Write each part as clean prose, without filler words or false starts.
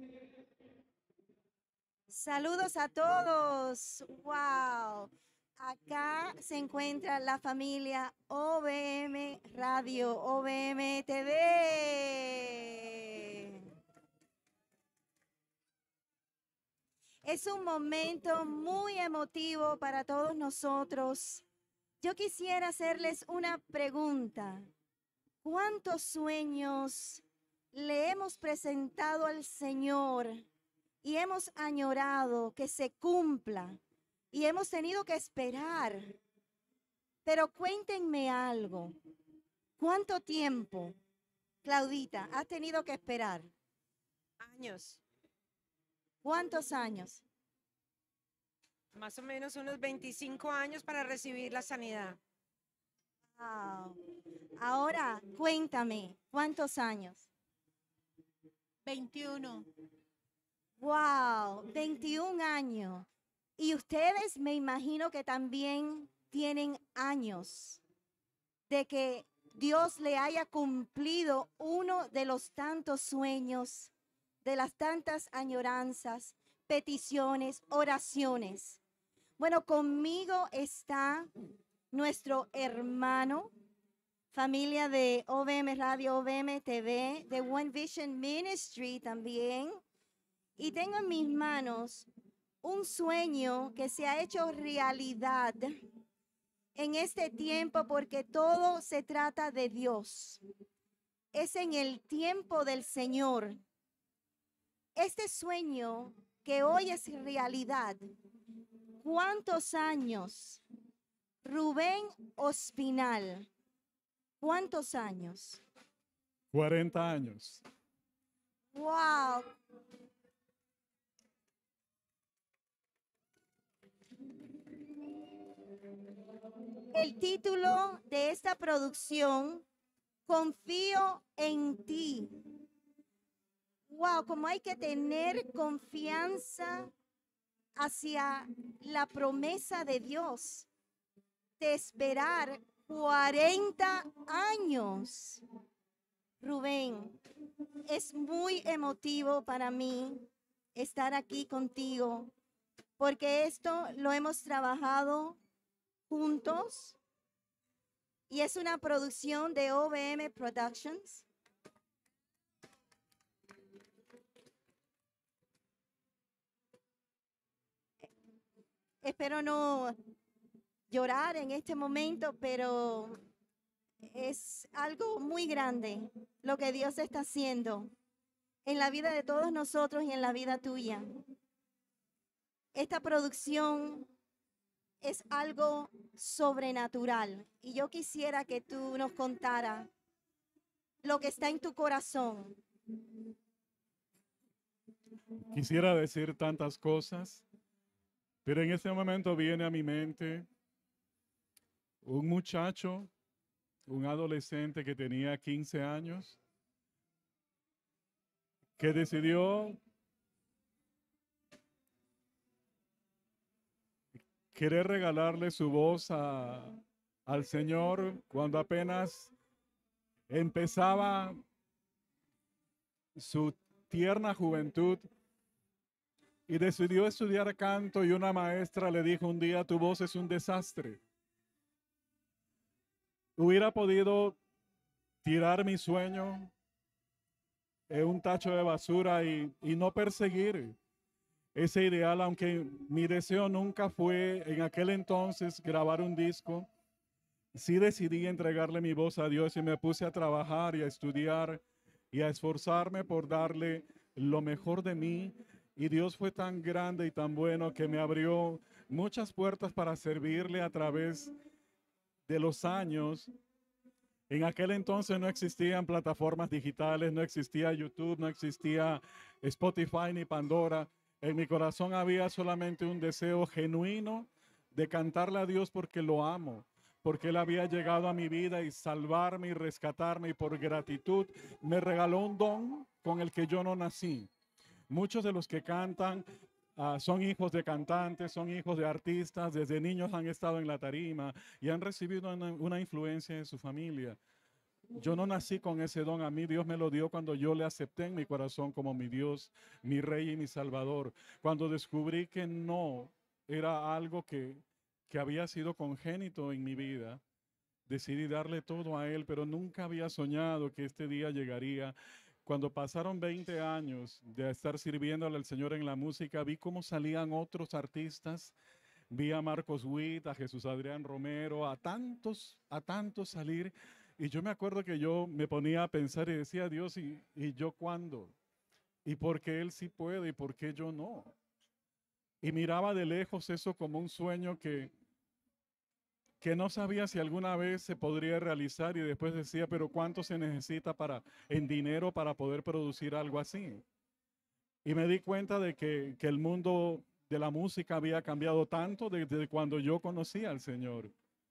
Saludos a todos. Wow. Acá se encuentra la familia OBM Radio, OBM TV. Es un momento muy emotivo para todos nosotros. Yo quisiera hacerles una pregunta. ¿Cuántos sueños le hemos presentado al Señor y hemos añorado que se cumpla y hemos tenido que esperar? Pero cuéntenme algo. ¿Cuánto tiempo, Claudita, has tenido que esperar? Años, ¿Cuántos años? más o menos unos 25 años para recibir la sanidad. Wow. Ahora, cuéntame, ¿cuántos años? 21. Wow, 21 años. Y ustedes me imagino que también tienen años de que Dios le haya cumplido uno de los tantos sueños, de las tantas añoranzas, peticiones, oraciones. Bueno, conmigo está nuestro hermano, familia de OBM Radio, OBM TV, de One Vision Ministry también. Y tengo en mis manos un sueño que se ha hecho realidad en este tiempo porque todo se trata de Dios. Es en el tiempo del Señor. Este sueño que hoy es realidad. ¿Cuántos años? Rubén Ospinal. ¿Cuántos años? 40 años. Wow. El título de esta producción, Confío en ti. Wow, como hay que tener confianza hacia la promesa de Dios, de esperar 40 años. Rubén, es muy emotivo para mí estar aquí contigo, porque esto lo hemos trabajado juntos y es una producción de OBM Productions. Espero no llorar en este momento, pero es algo muy grande lo que Dios está haciendo en la vida de todos nosotros y en la vida tuya. Esta producción es algo sobrenatural y yo quisiera que tú nos contaras lo que está en tu corazón. Quisiera decir tantas cosas, pero en este momento viene a mi mente un muchacho, un adolescente que tenía 15 años, que decidió querer regalarle su voz al Señor cuando apenas empezaba su tierna juventud y decidió estudiar canto y una maestra le dijo un día, tu voz es un desastre. Hubiera podido tirar mi sueño en un tacho de basura y no perseguir ese ideal, aunque mi deseo nunca fue en aquel entonces grabar un disco. Sí decidí entregarle mi voz a Dios y me puse a trabajar y a estudiar y a esforzarme por darle lo mejor de mí. Y Dios fue tan grande y tan bueno que me abrió muchas puertas para servirle a través de los años. En aquel entonces no existían plataformas digitales, no existía YouTube, no existía Spotify ni Pandora. En mi corazón había solamente un deseo genuino de cantarle a Dios porque lo amo, porque Él había llegado a mi vida y salvarme y rescatarme y por gratitud me regaló un don con el que yo no nací. Muchos de los que cantan son hijos de cantantes, son hijos de artistas, desde niños han estado en la tarima y han recibido una influencia de su familia. yo no nací con ese don. A mí Dios me lo dio cuando yo le acepté en mi corazón como mi Dios, mi Rey y mi Salvador. Cuando descubrí que no era algo que había sido congénito en mi vida, decidí darle todo a Él, pero nunca había soñado que este día llegaría. Cuando pasaron 20 años de estar sirviéndole al Señor en la música, vi cómo salían otros artistas. Vi a Marcos Witt, a Jesús Adrián Romero, a tantos salir. Y yo me acuerdo que yo me ponía a pensar y decía, Dios, ¿y yo cuándo? ¿Y por qué Él sí puede y por qué yo no? Y miraba de lejos eso como un sueño que no sabía si alguna vez se podría realizar y después decía, pero ¿cuánto se necesita en dinero para poder producir algo así? Y me di cuenta de que el mundo de la música había cambiado tanto desde cuando yo conocí al Señor.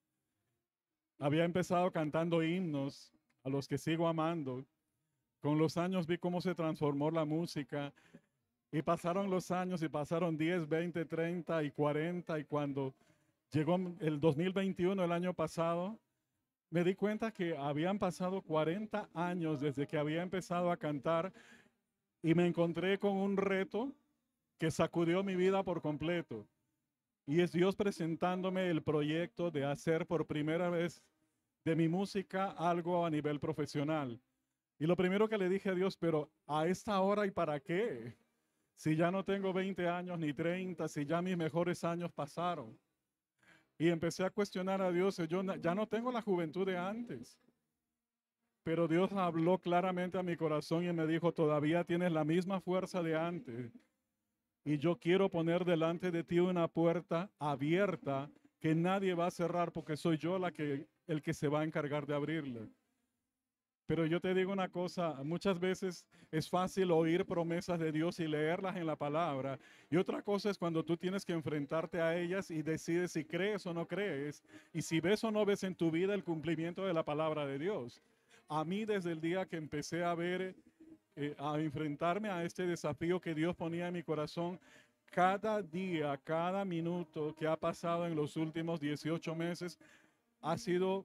Había empezado cantando himnos a los que sigo amando. Con los años vi cómo se transformó la música y pasaron los años y pasaron 10, 20, 30 y 40 y cuando llegó el 2021, el año pasado, me di cuenta que habían pasado 40 años desde que había empezado a cantar y me encontré con un reto que sacudió mi vida por completo. Y es Dios presentándome el proyecto de hacer por primera vez de mi música algo a nivel profesional. Y lo primero que le dije a Dios, pero a esta hora y para qué, si ya no tengo 20 años ni 30, si ya mis mejores años pasaron. Y empecé a cuestionar a Dios, yo ya no tengo la juventud de antes. Pero Dios habló claramente a mi corazón y me dijo, todavía tienes la misma fuerza de antes. Y yo quiero poner delante de ti una puerta abierta que nadie va a cerrar porque soy yo el que se va a encargar de abrirla. Pero yo te digo una cosa, muchas veces es fácil oír promesas de Dios y leerlas en la palabra. Y otra cosa es cuando tú tienes que enfrentarte a ellas y decides si crees o no crees. Y si ves o no ves en tu vida el cumplimiento de la palabra de Dios. A mí desde el día que empecé a ver, a enfrentarme a este desafío que Dios ponía en mi corazón, cada día, cada minuto que ha pasado en los últimos 18 meses, ha sido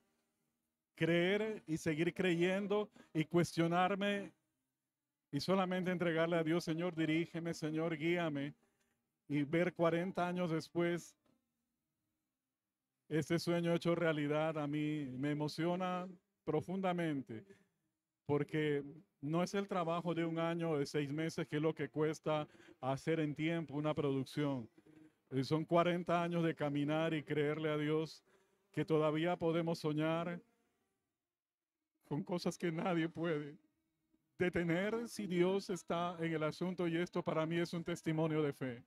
creer y seguir creyendo y cuestionarme y solamente entregarle a Dios, Señor, dirígeme, Señor, guíame. Y ver 40 años después este sueño hecho realidad a mí me emociona profundamente porque no es el trabajo de un año o de 6 meses que es lo que cuesta hacer en tiempo una producción. Son 40 años de caminar y creerle a Dios que todavía podemos soñar con cosas que nadie puede detener si Dios está en el asunto y esto para mí es un testimonio de fe.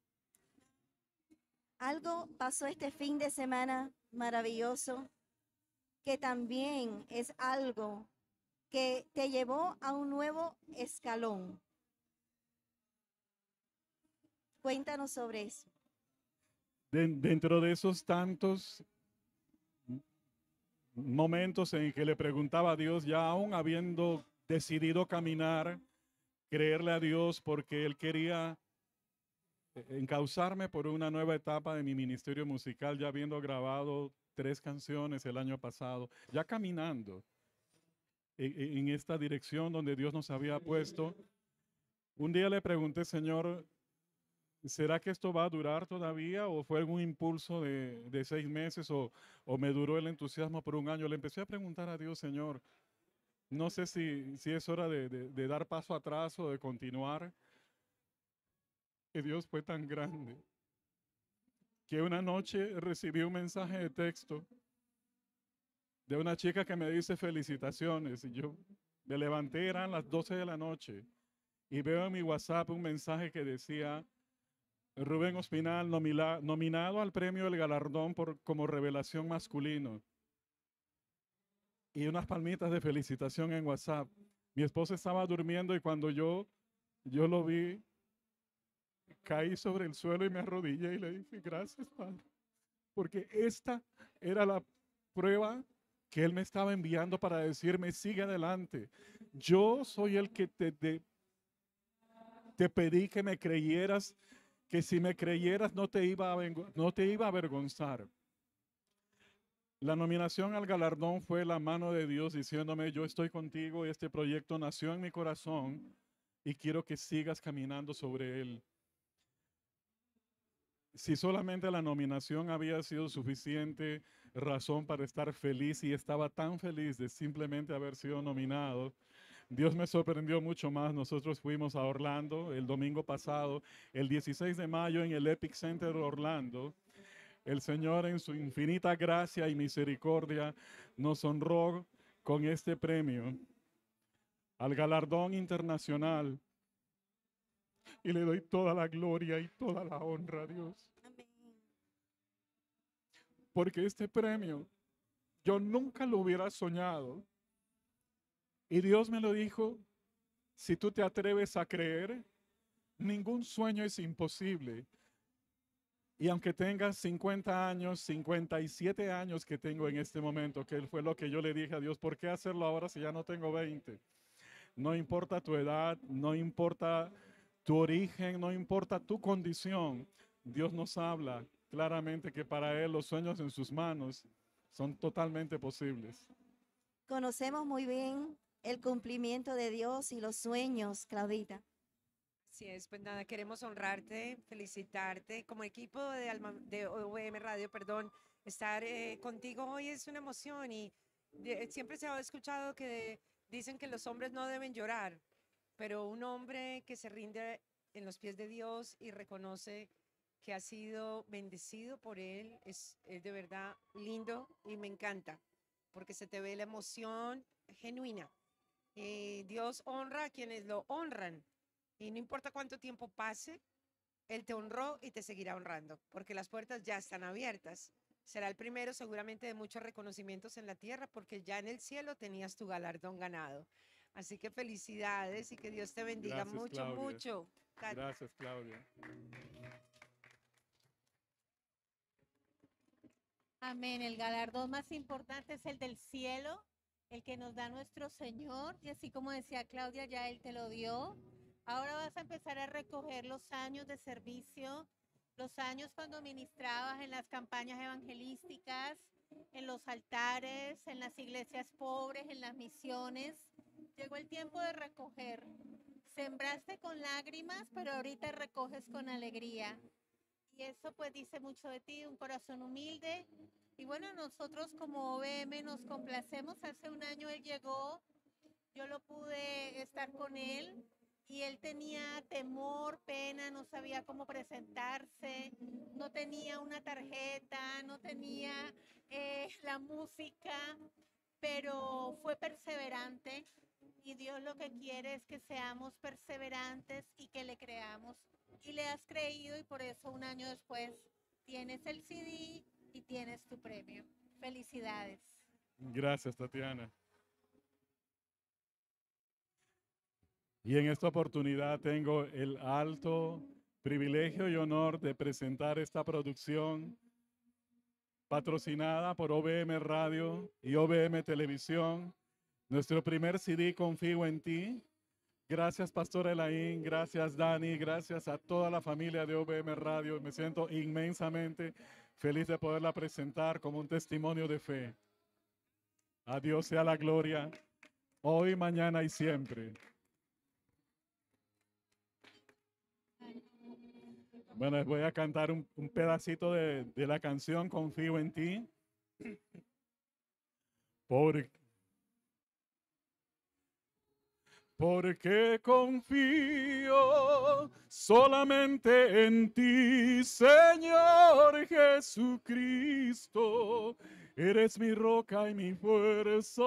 Algo pasó este fin de semana maravilloso que también es algo que te llevó a un nuevo escalón. Cuéntanos sobre eso. Dentro de esos tantos momentos en que le preguntaba a Dios, ya aún habiendo decidido caminar, creerle a Dios porque Él quería encauzarme por una nueva etapa de mi ministerio musical, ya habiendo grabado 3 canciones el año pasado, ya caminando en esta dirección donde Dios nos había puesto. Un día le pregunté, Señor, ¿será que esto va a durar todavía o fue algún impulso de 6 meses o me duró el entusiasmo por un año? Le empecé a preguntar a Dios, Señor, no sé si es hora de dar paso atrás o de continuar. Que Dios fue tan grande que una noche recibí un mensaje de texto de una chica que me dice felicitaciones y yo me levanté, eran las 12 de la noche y veo en mi WhatsApp un mensaje que decía Rubén Ospinal nominado al premio del galardón como revelación masculino y unas palmitas de felicitación en WhatsApp. Mi esposa estaba durmiendo y cuando yo lo vi, caí sobre el suelo y me arrodillé y le dije, gracias, Padre, porque esta era la prueba que Él me estaba enviando para decirme, sigue adelante. Yo soy el que te pedí que me creyeras, que si me creyeras no te iba a avergonzar. La nominación al galardón fue la mano de Dios diciéndome, yo estoy contigo, este proyecto nació en mi corazón y quiero que sigas caminando sobre él. Si solamente la nominación había sido suficiente razón para estar feliz y estaba tan feliz de simplemente haber sido nominado, Dios me sorprendió mucho más. Nosotros fuimos a Orlando el domingo pasado, el 16 de mayo en el Epic Center de Orlando. El Señor en su infinita gracia y misericordia nos honró con este premio al galardón internacional y le doy toda la gloria y toda la honra a Dios. Amén. Porque este premio yo nunca lo hubiera soñado. Y Dios me lo dijo, si tú te atreves a creer, ningún sueño es imposible. Y aunque tengas 50 años, 57 años que tengo en este momento, que fue lo que yo le dije a Dios, ¿por qué hacerlo ahora si ya no tengo 20? No importa tu edad, no importa tu origen, no importa tu condición. Dios nos habla claramente que para Él los sueños en sus manos son totalmente posibles. Conocemos muy bien el cumplimiento de Dios y los sueños, Claudita. Así es, pues nada, queremos honrarte, felicitarte. Como equipo de OVM Radio, perdón, estar contigo hoy es una emoción y siempre se ha escuchado que dicen que los hombres no deben llorar, pero un hombre que se rinde en los pies de Dios y reconoce que ha sido bendecido por Él es de verdad lindo y me encanta, porque se te ve la emoción genuina. Dios honra a quienes lo honran. Y no importa cuánto tiempo pase, Él te honró y te seguirá honrando, porque las puertas ya están abiertas. Será el primero seguramente de muchos reconocimientos en la tierra, porque ya en el cielo tenías tu galardón ganado. Así que felicidades y que Dios te bendiga Gracias, mucho, Claudia. mucho. Gracias, Claudia. Amén. El galardón más importante es el del cielo, el que nos da nuestro Señor. Y así como decía Claudia, ya Él te lo dio. Ahora vas a empezar a recoger los años de servicio, los años cuando ministrabas en las campañas evangelísticas, en los altares, en las iglesias pobres, en las misiones. Llegó el tiempo de recoger. Sembraste con lágrimas, pero ahorita recoges con alegría. Y eso pues dice mucho de ti, un corazón humilde. Y bueno, nosotros como OVM nos complacemos. Hace un año él llegó, yo lo pude estar con él y él tenía temor, pena, no sabía cómo presentarse, no tenía una tarjeta, no tenía la música, pero fue perseverante. Y Dios lo que quiere es que seamos perseverantes y que le creamos. Y le has creído y por eso un año después tienes el CD y tienes tu premio. Felicidades. Gracias, Tatiana. Y en esta oportunidad tengo el alto privilegio y honor de presentar esta producción patrocinada por OVM Radio y OVM Televisión. Nuestro primer CD, Confío en Ti. Gracias, Pastor Elaín. Gracias, Dani. Gracias a toda la familia de OVM Radio. Me siento inmensamente feliz de poderla presentar como un testimonio de fe. A Dios sea la gloria, hoy, mañana y siempre. Bueno, les voy a cantar un pedacito de la canción Confío en Ti. Porque confío solamente en ti, Señor Jesucristo. Eres mi roca y mi fuerza,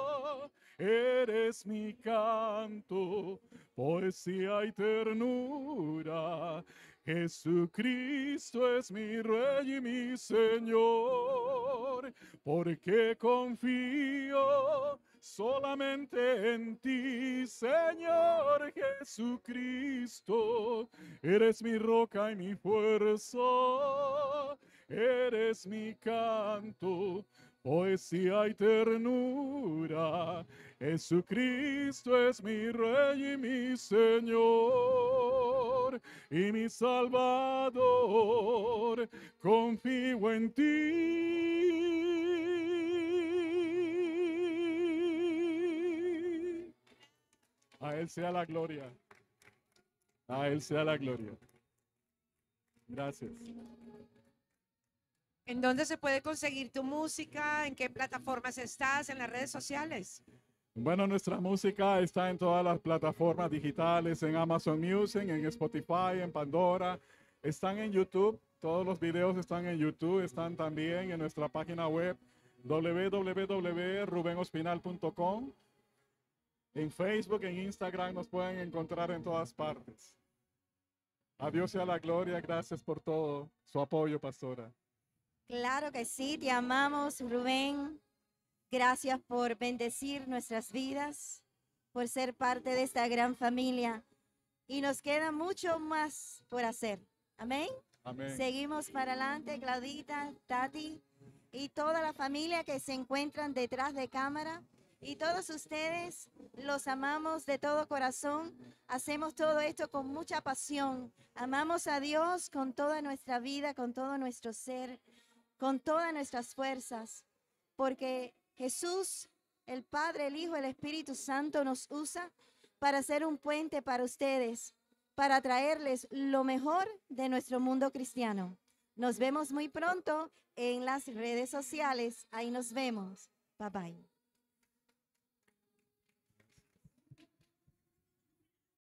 eres mi canto, poesía y ternura. Jesucristo es mi Rey y mi Señor, porque confío solamente en ti, Señor Jesucristo. Eres mi roca y mi fuerza, eres mi canto, poesía y ternura. Jesucristo es mi Rey y mi Señor y mi Salvador. Confío en ti. Él sea la gloria. A Él sea la gloria. Gracias. ¿En dónde se puede conseguir tu música? ¿En qué plataformas estás? ¿En las redes sociales? Bueno, nuestra música está en todas las plataformas digitales, en Amazon Music, en Spotify, en Pandora. Están en YouTube. Todos los videos están en YouTube. Están también en nuestra página web www.rubenospinal.com. En Facebook, en Instagram nos pueden encontrar en todas partes. A Dios sea la gloria. Gracias por todo su apoyo, pastora. Claro que sí, te amamos, Rubén. Gracias por bendecir nuestras vidas, por ser parte de esta gran familia. Y nos queda mucho más por hacer. Amén. Amén. Seguimos para adelante, Claudita, Tati y toda la familia que se encuentran detrás de cámara. Y todos ustedes los amamos de todo corazón. Hacemos todo esto con mucha pasión. Amamos a Dios con toda nuestra vida, con todo nuestro ser, con todas nuestras fuerzas. Porque Jesús, el Padre, el Hijo, el Espíritu Santo nos usa para ser un puente para ustedes, para traerles lo mejor de nuestro mundo cristiano. Nos vemos muy pronto en las redes sociales. Ahí nos vemos. Bye bye.